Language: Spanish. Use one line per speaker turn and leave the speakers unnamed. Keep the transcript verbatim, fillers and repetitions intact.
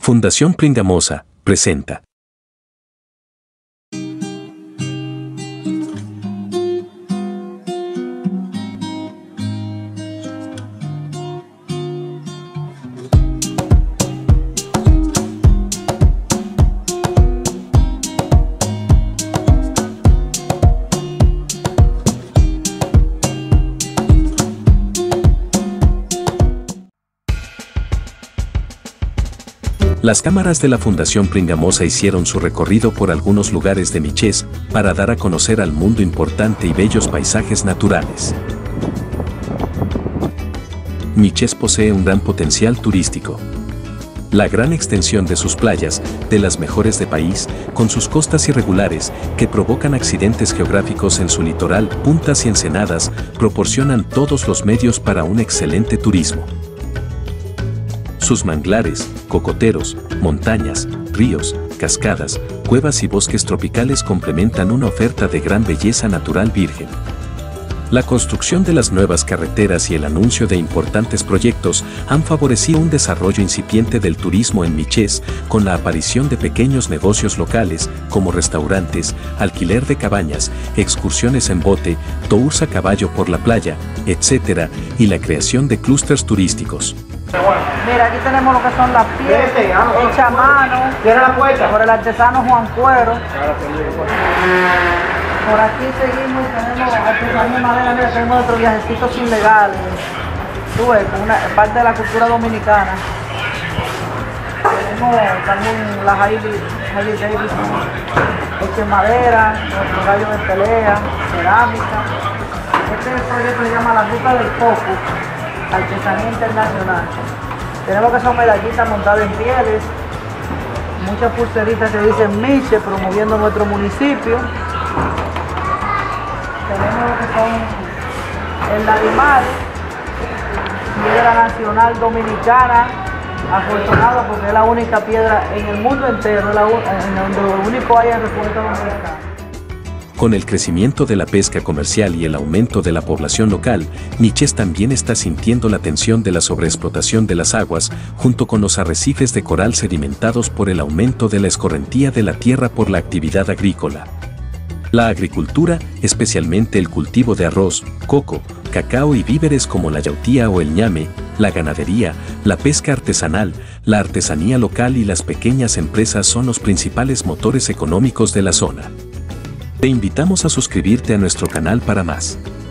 Fundación Pringamosa presenta. Las cámaras de la Fundación Pringamosa hicieron su recorrido por algunos lugares de Michés para dar a conocer al mundo importante y bellos paisajes naturales. Michés posee un gran potencial turístico. La gran extensión de sus playas, de las mejores del país, con sus costas irregulares que provocan accidentes geográficos en su litoral, puntas y ensenadas, proporcionan todos los medios para un excelente turismo. Sus manglares, cocoteros, montañas, ríos, cascadas, cuevas y bosques tropicales complementan una oferta de gran belleza natural virgen. La construcción de las nuevas carreteras y el anuncio de importantes proyectos han favorecido un desarrollo incipiente del turismo en Michés, con la aparición de pequeños negocios locales como restaurantes, alquiler de cabañas, excursiones en bote, tours a caballo por la playa, etcétera, y la creación de clústeres turísticos.
Mira, aquí tenemos lo que son las piezas hechas a mano por el artesano Juan Cuero. Por aquí seguimos, tenemos artesanía de madera, mira, tenemos otros viajecitos ilegales. Tú ves, una parte de la cultura dominicana. Tenemos también las Harley Davidson, hechas en madera, nuestros gallos de pelea, cerámica. Este proyecto se llama La Ruta del Coco, artesanía internacional. Tenemos que son medallitas montadas en pieles, muchas pulseritas que dicen Miche, promoviendo nuestro municipio. Tenemos lo que son el animal, piedra nacional dominicana, afortunado porque es la única piedra en el mundo entero, es la, en donde lo único hay en República Dominicana.
Con el crecimiento de la pesca comercial y el aumento de la población local, Michés también está sintiendo la tensión de la sobreexplotación de las aguas, junto con los arrecifes de coral sedimentados por el aumento de la escorrentía de la tierra por la actividad agrícola. La agricultura, especialmente el cultivo de arroz, coco, cacao y víveres como la yautía o el ñame, la ganadería, la pesca artesanal, la artesanía local y las pequeñas empresas son los principales motores económicos de la zona. Te invitamos a suscribirte a nuestro canal para más.